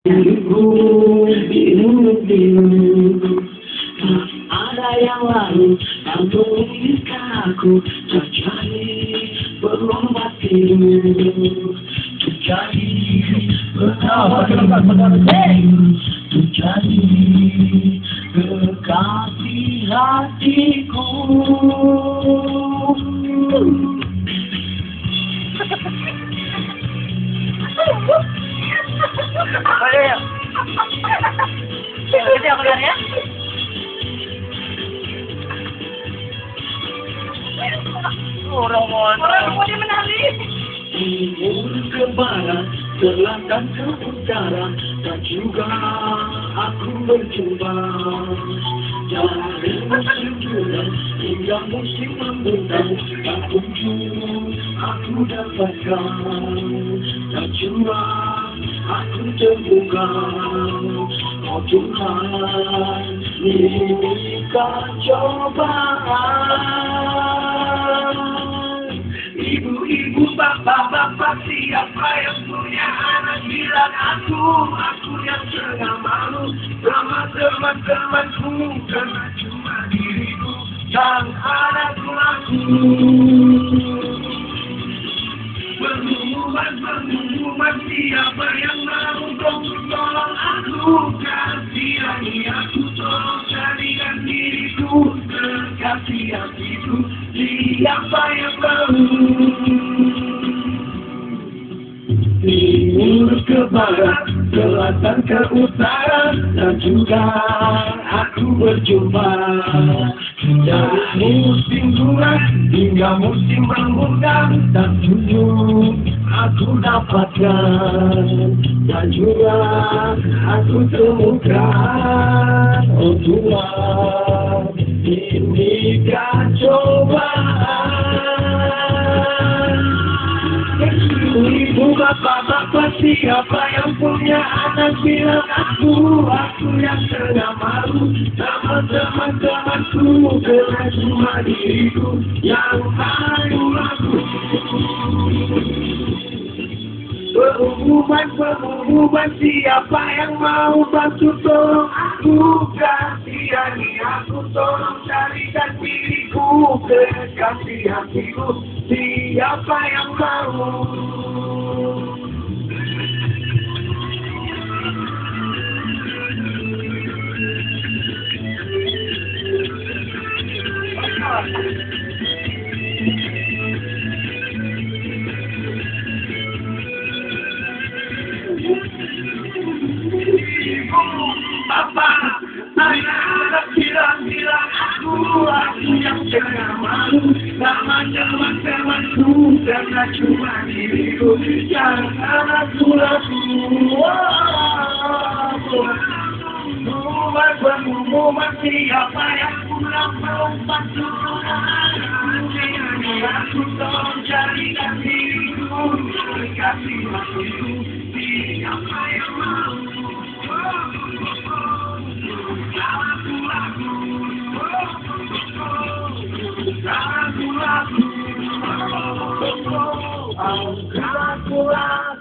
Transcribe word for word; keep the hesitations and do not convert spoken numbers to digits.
Bingung, bingung, bingung. Tak ada yang lain yang menginginkan aku terjadi berlomba tinggi, terjadi berlomba terjadi kekasih hatiku. Oh iya, iya. Jadi apa kan ya? Orang orang semuanya menari. Timur ke barat, selatan ke utara, dan juga aku berjumpa. Dari musim bulan hingga musim membentang, tak kunjung aku dapatkan. Dan juga aku terbuka, oh Tuhan, inikah cobaan. Ibu-ibu, bapak-bapak, siapa yang punya anak bilang aku, aku yang tengah malu sama teman-temanku, karena cuma diriku yang ada aku. Pengumuman, pengumuman, siapa yang mau dong tolong aku, kasihani aku, tolong carikan diriku, terkasih hatiku, siapa yang mau. Timur ke barat, selatan ke utara, dan juga aku berjumpa. Dari musim gurat hingga musim rambutan, dan tunjuk aku dapatkan. Dan juga aku temukan, oh Tuhan, inikah cobaan. Ibu, bapak-bapak, siapa yang punya anak bilang aku, aku yang tengah malu sama teman-temanku, karena cuma diriku yang paling laku. Pengumuman, pengumuman, siapa yang mau bantu tolong aku, kasihani aku, tolong carikan diriku, kekasih hatiku, siapa yang mau. Papa, anak bilang-bilang aku, aku yang tengah malu sama teman-temanku, karena cuma diriku yang aku laku. Pengumuman, pengumuman, siapa yang pulang melompat turun, aku tolong carikan diriku, kasih hatiku, siapa yang mau. Aku laku, aku laku, aku laku.